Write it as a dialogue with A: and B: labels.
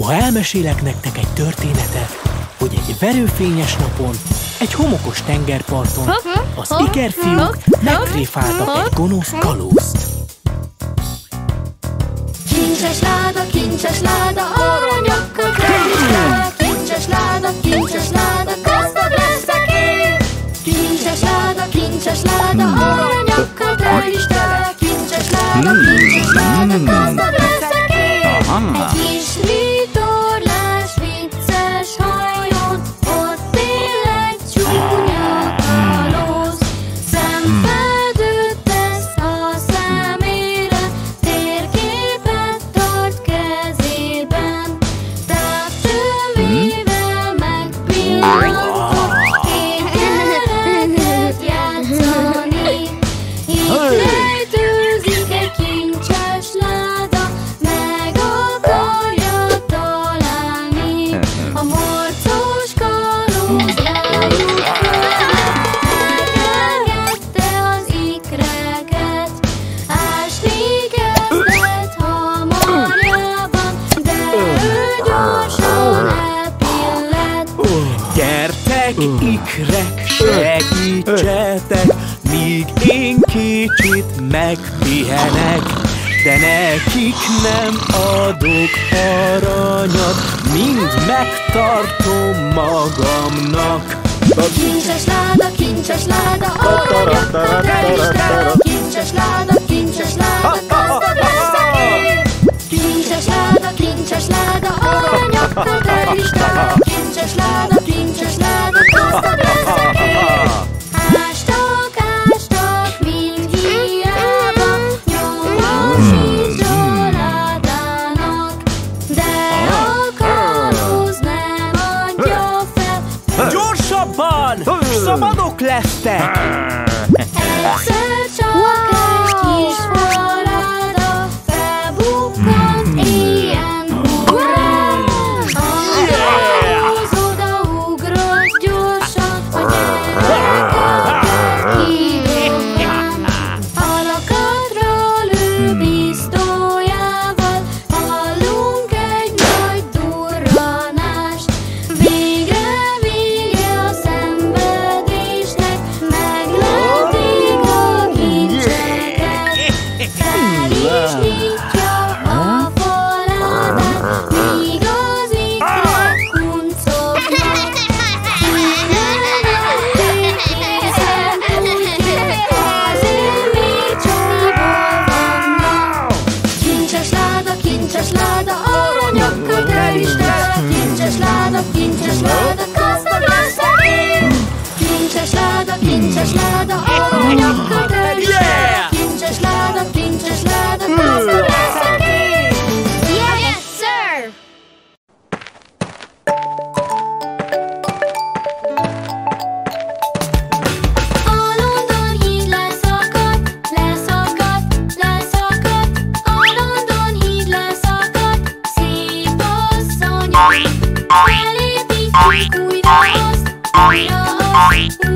A: Ma elmesélek nektek egy történetet, hogy egy verőfényes napon, egy homokos tengerparton az ikerfiúk megtréfáltak egy gonosz kalózt.
B: Kincses láda, aranyakkal töltsd el. Kincses láda, gazdag leszek én. Kincses láda, aranyakkal töltsd el. Kincses láda, gazdag leszek én. Egy kis vitorlás, vicces hajón, ott él egy csúnya kalóz. Szemfedőt tesz a szemére, térképet tart kezében. Távcsövével megpillantott, ételeket játszani. Itt rejtőzik egy kincses láda, meg akarja találni. A morcos kalóz rájuk megengedte az ikreket. Ásni kezdett hamarjában, de ő gyorsan elpillett.
A: Gyertek, ikrek, segítsetek, míg én kicsit megpihenek. De nekik nem adok aranyat, mind megtartom magamnak.
B: Kincses láda, aranyakkal töltsd el. Kincses láda, gazdag leszek én. Kincses láda, aranyakkal töltsd el. Kincses láda, gazdag leszek én. Ástak, mind hiába, nyoma sincs a ládának, de a kalóz nem adja fel.
A: Gyorsabban! Szabadok lesztek!
B: Egyszer csak egy kis faláda felbukkant ilyen hurrán. A kalóz odaugrott gyorsan, a gyerekeket kidobván. A lakatra lő pisztolyával, hallunk egy nagy durranást. Vége a szenvedésnek, meglették a kincseket. Fel is nyitja a faládát, míg az ikrek kuncognak. Kinevették készen tudják, azért még csóból vannak. Kincses láda, aranyakkal töltsd el. Kincses láda, gazdag leszek én. Kincses láda, aranyakkal töltsd el. Kincses láda, gazdag leszek én. Yes, sir! A London híd leszakadt. A London híd leszakadt. Szép asszonyok, felépítjük újra azt, újra azt.